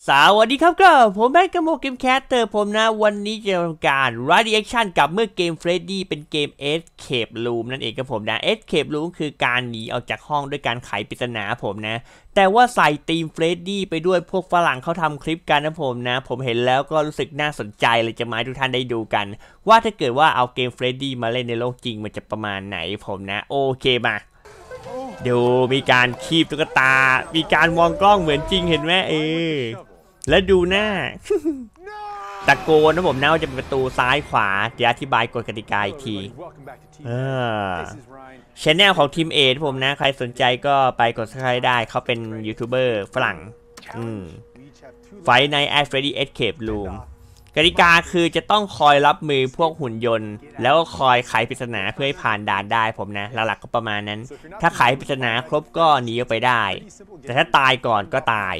สวัสดีครับก็ผมแบงก์กโมเกมแคสเตอร์ผมนะวันนี้จะทำการ reaction กับเมื่อเกม Freddy เป็นเกม Escape Room นั่นเองครับผมนะ Escape Room คือการหนีออกจากห้องด้วยการไขปริศนาผมนะแต่ว่าใส่ธีม Freddy ไปด้วยพวกฝรั่งเขาทำคลิปกันนะผมเห็นแล้วก็รู้สึกน่าสนใจเลยจะมาให้ทุกท่านได้ดูกันว่าถ้าเกิดว่าเอาเกม Freddy มาเล่นในโลกจริงมันจะประมาณไหนผมนะโอเคมาดูมีการคีบตุ๊กตามีการมองกล้องเหมือนจริงเห็นไหมแล้วดูหน้า ตะโกนนะผมนะว่าจะเป็นประตูซ้ายขวาเดี๋ยวอธิบายกฎกติกาอีกทีชแนลของทีมเอทผมนะใครสนใจก็ไปกดซับสไครบ์ได้เขาเป็นยูทูบเบอร์ฝรั่งไฟในแอดเฟรดดี้เอ็กเคปรูมกติกาคือจะต้องคอยรับมือพวกหุ่นยนต์แล้วก็คอยไขปริศนาเพื่อให้ผ่านด่านได้ผมนะหลักๆก็ประมาณนั้นถ้าไขปริศนาครบก็หนีออกไปได้แต่ถ้าตายก่อนก็ตาย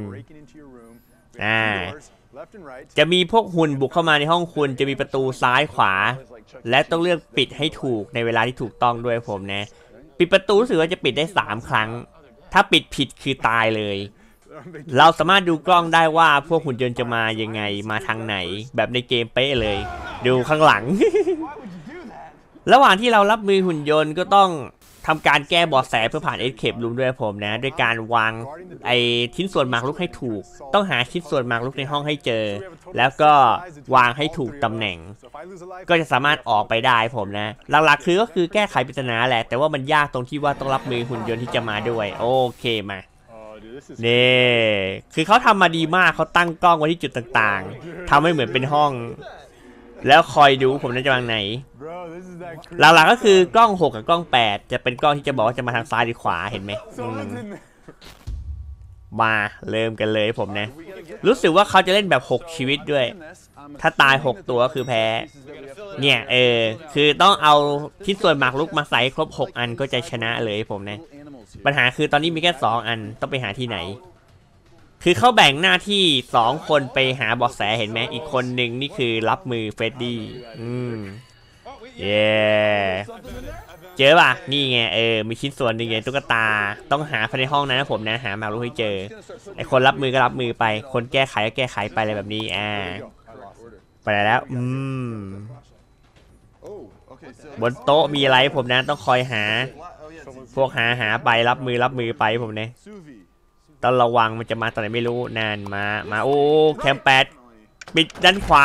จะมีพวกหุ่นบุกเข้ามาในห้องคุณจะมีประตูซ้ายขวาและต้องเลือกปิดให้ถูกในเวลาที่ถูกต้องด้วยผมนะปิดประตูรู้สึกว่าจะปิดได้3 ครั้งถ้าปิดผิดคือตายเลยเราสามารถดูกล้องได้ว่าพวกหุ่นยนต์จะมายังไงมาทางไหนแบบในเกมเป๊ะเลยดูข้างหลัง ระหว่างที่เรารับมือหุ่นยนต์ก็ต้องทำการแก้เบาะแสเพื่อผ่านEscape Roomด้วยผมนะด้วยการวางชิ้นส่วนหมากรุกให้ถูกต้องหาชิ้นส่วนหมากรุกในห้องให้เจอแล้วก็วางให้ถูกตำแหน่งก็จะสามารถออกไปได้ผมนะหลักๆก็คือแก้ไขปริศนาแหละแต่ว่ามันยากตรงที่ว่าต้องรับมือหุ่นยนต์ที่จะมาด้วยโอเคมานี่คือเขาทำมาดีมากเขาตั้งกล้องไว้ที่จุดต่างๆทำให้เหมือนเป็นห้องแล้วคอยดูผมจะวางไหนหลักๆก็คือกล้อง6กับกล้อง8จะเป็นกล้องที่จะบอกว่าจะมาทางซ้ายหรือขวาเห็นไหมมาเริ่มกันเลยผมนะรู้สึกว่าเขาจะเล่นแบบ6ชีวิตด้วยถ้าตาย6ตัวก็คือแพ้เนี่ยคือต้องเอาชิ้นส่วนหมากรุกมาใส่ครบ6 อันก็จะชนะเลยผมนะปัญหาคือตอนนี้มีแค่2 อันต้องไปหาที่ไหนคือเขาแบ่งหน้าที่2 คนไปหาเบาะแสเห็นไหมอีกคนหนึ่งนี่คือรับมือเฟรดดี้เจอป่ะนี่ไงมีชิ้นส่วนหนึ่งไงตุ๊กตาต้องหาภายในห้องนั้นนะผมนะหามารู้ให้เจอไอคนรับมือก็รับมือไปคนแก้ไขก็แก้ไขไปอะไรแบบนี้ไปแล้วบนโต๊ะมีอะไรผมนะต้องคอยหาพวกหาไปรับมือไปผมเนี่ยต้องระวังมันจะมาตอนไหนไม่รู้นานมาโอ้แคมแปดปิดด้านขวา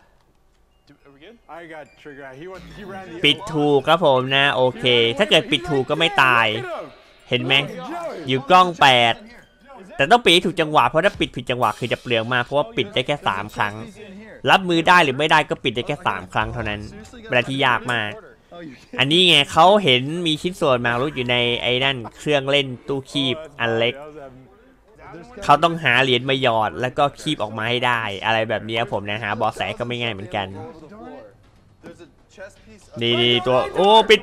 ปิดถูกครับผมนะโอเคถ้าเกิดปิดถูกก็ไม่ตายเห็นไหมอยู่กล้อง8แต่ต้องปิดถูกจังหวะเพราะถ้าปิดผิดจังหวะคือจะเปลืองมากเพราะว่าปิดได้แค่3 ครั้งรับมือได้หรือไม่ได้ก็ปิดได้แค่3 ครั้งเท่านั้นเวลาที่ยากมากอันนี้ไงเขาเห็นมีชิ้นส่วนหมากรุกอยู่ในไอ้นั่นเครื่องเล่นตู้คีบอันเล็กเขาต้องหาเหรียญมาหยอดแล้วก็คีบออกมาให้ได้อะไรแบบนี้ผมนะหาเบาะแสก็ไม่ง่ายเหมือนกันนี่ตัวโอ้ปิด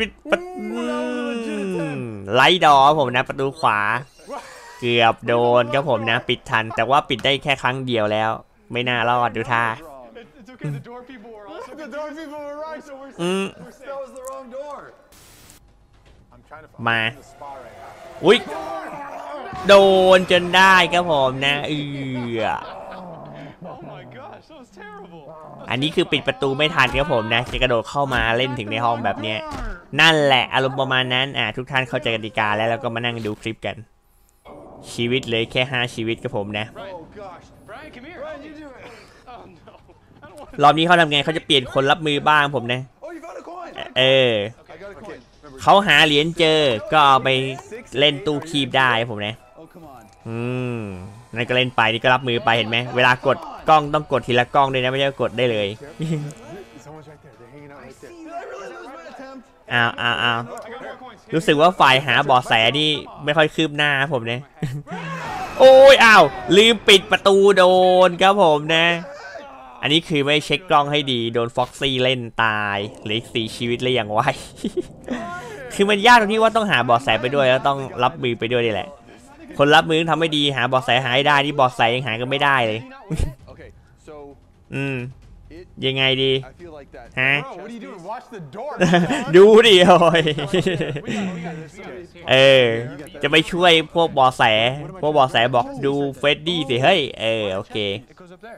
ไลท์ดอผมนะประตูขวาเกือบโดนครับผมนะปิดทันแต่ว่าปิดได้แค่ครั้งเดียวแล้วไม่น่ารอดดูท่ามาอุ๊ยโดนจนได้ครับผมนะอันนี้คือปิดประตูไม่ทันครับผมนะจะกระโดดเข้ามาเล่นถึงในห้องแบบนี้นั่นแหละอารมณ์ประมาณนั้นทุกท่านเข้าใจกติกาแล้วก็มานั่งดูคลิปกันชีวิตเลยแค่5 ชีวิตครับผมนะรอบนี้เขาทำไงเขาจะเปลี่ยนคนรับมือบ้างผมนะเขาหาเหรียญเจอก็เอาไปเล่นตู้คีบได้ผมนะนั่นก็เล่นไปนี่ก็รับมือไปเห็นไหมเวลากดกล้องต้องกดทีละกล้องด้วยนะไม่ใช่กดได้เลยอ้าวรู้สึกว่าฝ่ายหาเบาะแสนี่ไม่ค่อยคืบหน้าผมเนี่ยโอ้ยอ้าวลืมปิดประตูโดนครับผมนะอันนี้คือไม่เช็คกล้องให้ดีโดนฟ็อกซี่เล่นตายเหลืออีก4 ชีวิตเลยอย่างไวคือมันยากตรงที่ว่าต้องหาเบาะแสไปด้วยแล้วต้องรับมือไปด้วยนี่แหละคนรับมือทำไม่ดีหาเบาะแสหายได้นี่เบาะแสยังหากันไม่ได้เลยยังไงดีฮะ Bro, what are you doing? Watch the door. ดูดิโอ้ยจะไปช่วยพวกบอแสบอกดูเฟรดดี้สิเฮ้ยโอเค It goes up there.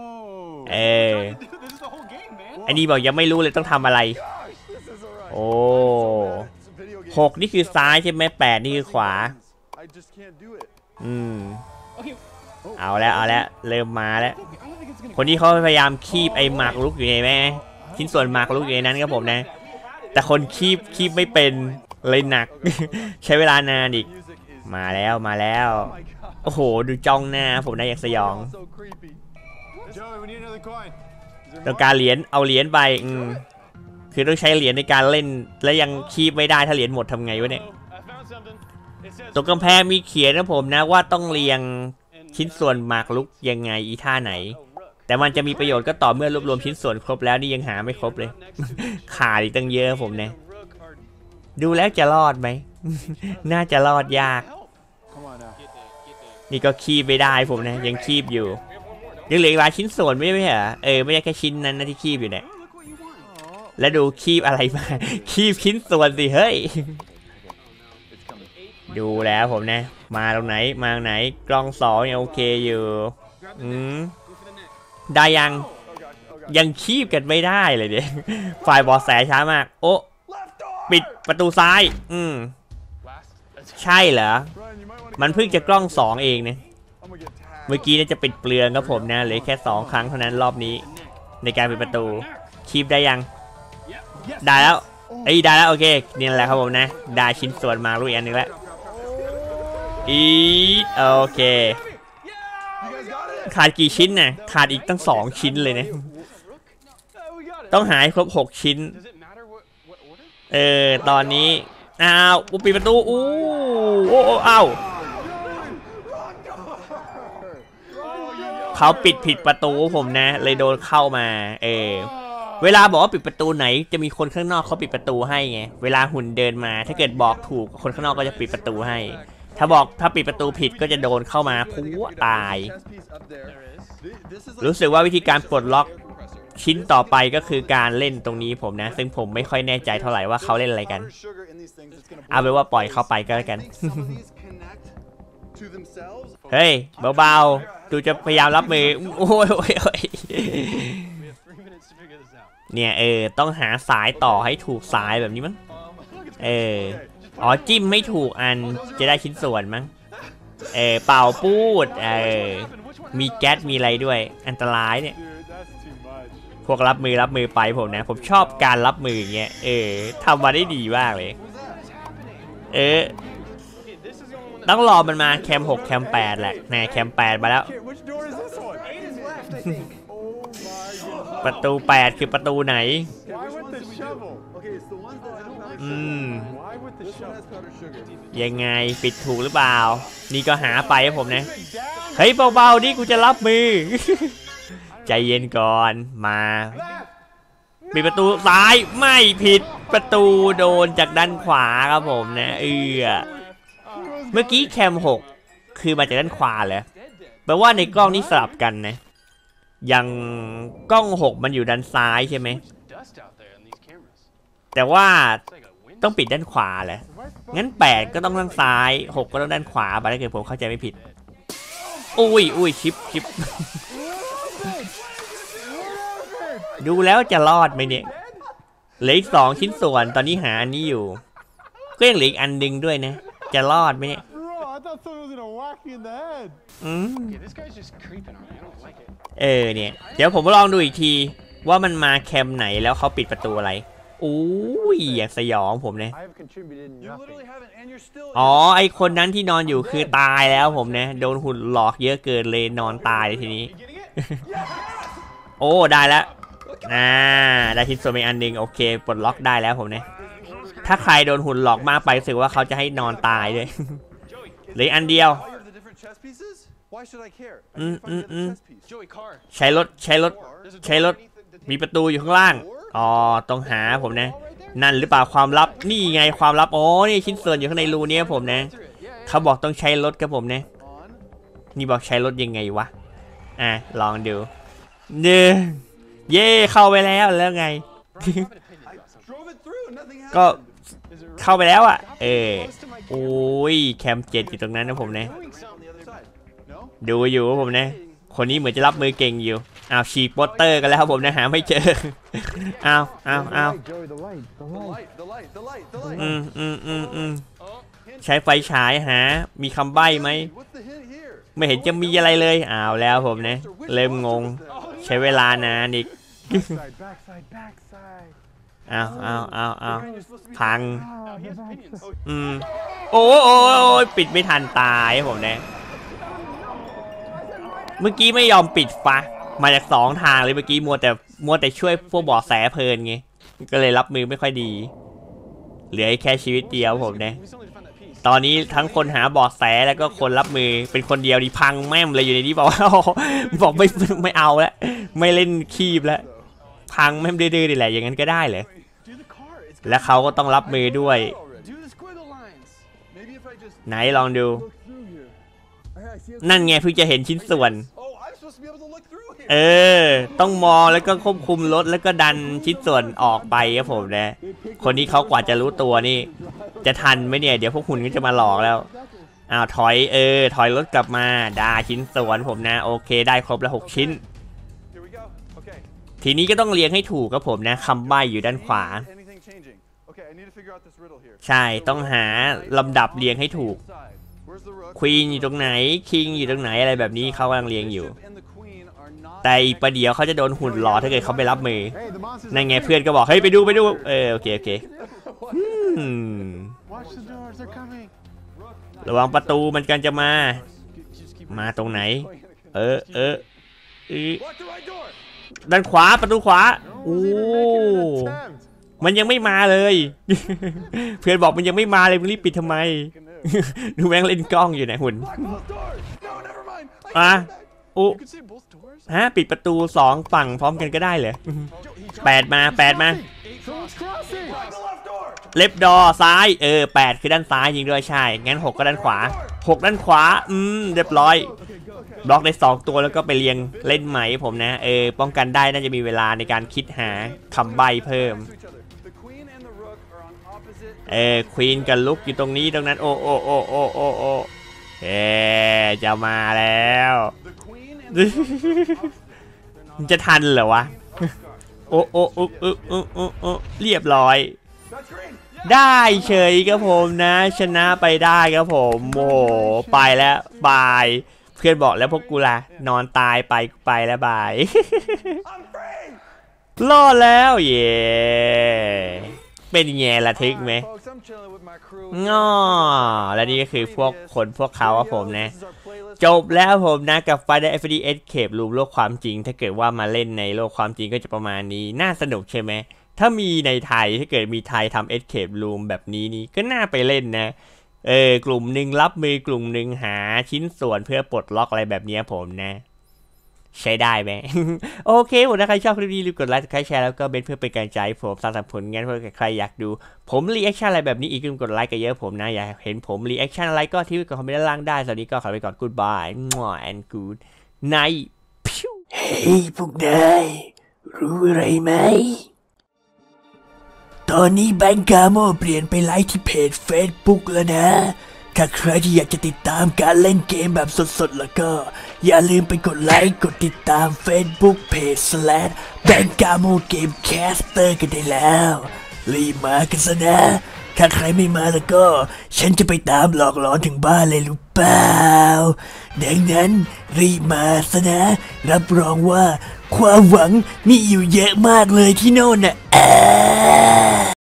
อันนี้บอกยังไม่รู้เลยต้องทำอะไรโอ้6นี่คือซ้ายใช่ไหม8นี่คือขวาเอาแล้วเริ่มมาแล้วคนนี้เขาพยายามคีบไอ้หมากรุกอยู่ในแม่ชิ้นส่วนหมากรุกอยู่ในนั้นครับผมนะแต่คนคีบไม่เป็นเลยหนัก ใช้เวลานานอีกมาแล้วโอ้โหดูจ้องหน้าผมนะอยากสยองต้องการเหรียญเอาเหรียญไปคือต้องใช้เหรียญในการเล่นและยังคีบไม่ได้ถ้าเหรียญหมดทำไงวะเนี่ยตรงกำแพงมีเขียนนะผมนะว่าต้องเรียงชิ้นส่วนหมากรุกยังไงอีท่าไหนแต่มันจะมีประโยชน์ก็ต่อเมื่อรวบรวมชิ้นส่วนครบแล้วนี่ยังหาไม่ครบเลย ขาดอีกตั้งเยอะผมเนี่ยดูแล้วจะรอดไหม น่าจะรอดยากนี่ก็คีบไม่ได้ผมนะยังคีบอยู่ยังเหลืออีกหลายชิ้นส่วนไม่ใช่เหรอไม่ใช่แค่ชิ้นนั้นนะที่คีบอยู่เนี่ยแล้วดูคีบอะไรมาคีบชิ้นส่วนสิเฮ้ยดูแล้วผมนะมาตรงไหนกล้อง2ยังโอเคอยู่ได้ยังคีบกันไม่ได้เลยเนี่ยฝ่ายบอสแสช้ามากโอ้ปิดประตูซ้ายใช่เหรอมันเพิ่งจะกล้อง2เองเนี่ยเมื่อกี้เนี่ยจะปิดเปลืองครับผมนะเหลือแค่2ครั้งเท่านั้นรอบนี้ในการปิดประตูคีบได้ยังได้แล้วได้แล้วโอเคนี่แหละครับผมนะได้ชิ้นส่วนมาลุยอันนึงแล้วโอเคขาดกี่ชิ้นน่ะขาดอีกตั้ง2ชิ้นเลยนะต้องหาให้ครบ6ชิ้นตอนนี้ปิดประตูเขาปิดผิดประตูผมนะเลยโดนเข้ามาเวลาบอกว่าปิดประตูไหนจะมีคนข้างนอกเขาปิดประตูให้ไงเวลาหุ่นเดินมาถ้าเกิดบอกถูกคนข้างนอกก็จะปิดประตูให้ถ้าปิดประตูผิดก็จะโดนเข้ามาพัวตายรู้สึกว่าวิธีการปลดล็อกชิ้นต่อไปก็คือการเล่นตรงนี้ผมนะซึ่งผมไม่ค่อยแน่ใจเท่าไหร่ว่าเขาเล่นอะไรกันเอาเป็นว่าปล่อยเข้าไปก็แล้วกัน เฮ้ยเบาๆดูจะพยายามรับมือโอ้ยเนี่ยต้องหาสายต่อให้ถูกสายแบบนี้มั้งจิ้มไม่ถูกอันจะได้ชิ้นส่วนมั้งเป่าปูดมีแก๊สมีอะไรด้วยอันตรายเนี่ยพวกรับมือไปผมนะผมชอบการรับมืออย่างเงี้ยทำมาได้ดีมากเลยต้องรอมันมาแคม6แคม8แหละแน่แคม8มาแล้วประตู8คือประตูไหนยังไงปิดถูกหรือเปล่านี่ก็หาไปให้ผมนะเฮ้ยเบาๆดิกูจะรับมือ ใจเย็นก่อนมาปิดประตูซ้ายไม่ผิดประตูโดนจากด้านขวาครับผมนะเมื่อกี้แคม6คือมาจากด้านขวาเลยแปลว่าในกล้องนี้สลับกันนะยังกล้อง6มันอยู่ด้านซ้ายใช่ไหมแต่ว่าต้องปิดด้านขวาแหละงั้น8ก็ต้องด้านซ้าย6ก็ต้องด้านขวาไปถ้าเกิดผมเข้าใจไม่ผิดอุ้ยชิป ดูแล้วจะรอดไหมเนี่ยเหลืออีก2ชิ้นส่วนตอนนี้หาอันนี้อยู่ก็ยังเหลืออีกอันนึงด้วยนะจะรอดไหมเนี่ยเนี่ยเดี๋ยวผมลองดูอีกทีว่ามันมาแคมไหนแล้วเขาปิดประตูอะไรอยากสยองผมเนี่ยไอคนนั้นที่นอนอยู่คือตายแล้วผมเนี่ยโดนหุ่นหลอกเยอะเกินเลยนอนตายทีนี้ ได้แล้วได้ชิ้นส่วนอีกอันหนึ่งโอเคปลดล็อกได้แล้วผมเนี่ยถ้าใครโดนหุ่นหลอกมากไปรู้สึกว่าเขาจะให้นอนตายด้วย เหลืออันเดียวใช้รถมีประตูอยู่ข้างล่างต้องหาผมนะนั่นหรือเปล่าความลับนี่ไงความลับนี่ชิ้นส่วนอยู่ข้างในรูนี้ผมนะเขาบอกต้องใช้รถกับผมนะนี่บอกใช้รถยังไงวะลองดูเย่เข้าไปแล้วไง ก็เข้าไปแล้วอ่ะโอ้ยแคม7อยู่ตรงนั้นนะผมนะดูอยู่ผมนะคนนี้เหมือนจะรับมือเก่งอยู่อ้าวฉีกโปสเตอร์กันแล้วครับผมนะหาไม่เจออ้าวใช้ไฟฉายหามีคำใบ้ไหมไม่เห็นจะมีอะไรเลยอ้าวแล้วผมนะเริ่มงงใช้เวลานานอีกอ้าวพังโอ้ยปิดไม่ทันตายผมนะเมื่อกี้ไม่ยอมปิดฟ้ามาจาก2 ทางเลยเมื่อกี้มัวแต่ช่วยพวกบ่อแสเพลินไงก็เลยรับมือไม่ค่อยดีเหลือแค่ชีวิตเดียวผมนะตอนนี้ทั้งคนหาบ่อแสแล้วก็คนรับมือเป็นคนเดียวดีพังแม่มเลยอยู่ในนี้บอกว่าบอกไม่เอาแล้วไม่เล่นคีบแล้วพังแม่มดื้อๆนี่แหละอย่างนั้นก็ได้เลยและเขาก็ต้องรับมือด้วยไหนลองดูนั่นไงเพิ่งจะเห็นชิ้นส่วนต้องมองแล้วก็ควบคุมรถแล้วก็ดันชิ้นส่วนออกไปครับผมนะคนนี้เขากว่าจะรู้ตัวนี่จะทันไหมเนี่ยเดี๋ยวพวกหุ่นก็จะมาหลอกแล้วอ้าวถอยรถกลับมาได้ชิ้นส่วนผมนะโอเคได้ครบแล้ว6 ชิ้นทีนี้ก็ต้องเรียงให้ถูกครับผมนะคำใบ้อยู่ด้านขวาใช่ต้องหาลำดับเรียงให้ถูกควีนอยู่ตรงไหนคิงอยู่ตรงไหนอะไรแบบนี้เขากำลังเรียงอยู่แต่อีกประเดี๋ยวเขาจะโดนหุ่นหลอถ้าเกิดเขาไปรับมือนั่นไงเพื่อนก็บอกเฮ้ยไปดูโอเคระวังประตูมันกันจะมาตรงไหนด้านขวาประตูขวาโอ้มันยังไม่มาเลยเพื่อนบอกมันยังไม่มาเลยมึงรีบปิดทำไมดูแม่งเล่นกล้องอยู่ไหนหุ่นปิดประตู2 ฝั่งพร้อมกันก็ได้เหรอ8 มาเล็บดอซ้าย8คือด้านซ้ายยิงด้วยใช่งั้น6ก็ด้านขวา6ด้านขวาเรียบร้อยบล็อกได้2 ตัวแล้วก็ไปเรียงเล่นไหมผมนะป้องกันได้น่าจะมีเวลาในการคิดหาคำใบ้เพิ่มควีนกับลุกอยู่ตรงนี้ตรงนั้นโอ้จะมาแล้วมันจะทันเหรอวะโอ้เรียบร้อยได้เฉยครับผมนะชนะไปได้ครับผมโอ้ไปแล้วบายเพื่อนบอกแล้วพวกกูล่ะนอนตายไปแล้วบายรอดแล้วเย่เป็นไงล่ะทึกไหมง้อและนี่ก็คือพวกเขาครับผมนะจบแล้วผมนะกับ Final Fantasy Escape Room โลกความจริงถ้าเกิดว่ามาเล่นในโลกความจริงก็จะประมาณนี้น่าสนุกใช่ไหมถ้ามีในไทยถ้าเกิดมีไทยทำ Escape Room แบบนี้ก็น่าไปเล่นนะกลุ่มหนึ่งรับมือกลุ่มหนึ่งหาชิ้นส่วนเพื่อปลดล็อกอะไรแบบนี้ผมนะใช้ได้ไหม โอเคผมถ้าใครชอบคลิปนี้รีบกดไลค์ใครแชร์แล้วก็เพื่อเป็นกำลังใจผมสร้างผลงานเพื่อใครอยากดูผมรีแอคชั่นอะไรแบบนี้อีกกดไลค์กันเยอะผมนะอยากเห็นผมรีแอคชั่นอะไรก็ที่คอมเมนต์ด้านล่างได้สวัสดีก็ขอไปก่อน goodbye and good night เฮ้ยพวกนายรู้อะไรไหมตอนนี้แบงก์กาโมเปลี่ยนไปไลฟ์ที่เพจ Facebook แล้วนะถ้าใครที่อยากจะติดตามการเล่นเกมแบบสดๆแล้วก็อย่าลืมไปกดไลค์กดติดตาม Facebook Page /BangGamoGamecaster กันได้แล้วรีบมากันซะนะถ้าใครไม่มาแล้วก็ฉันจะไปตามหลอกหลอนถึงบ้านเลยรู้เปล่าดังนั้นรีบมาซะนะรับรองว่าความหวังมีอยู่เยอะมากเลยที่โน่นน่ะ